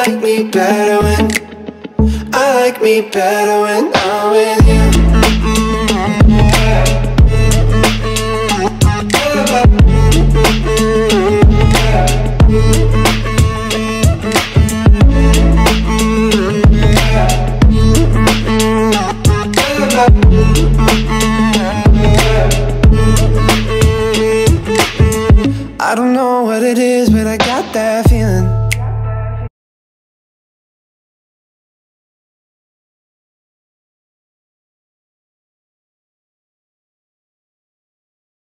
like me better when I'm with you. I don't know what it is, but I got that feeling.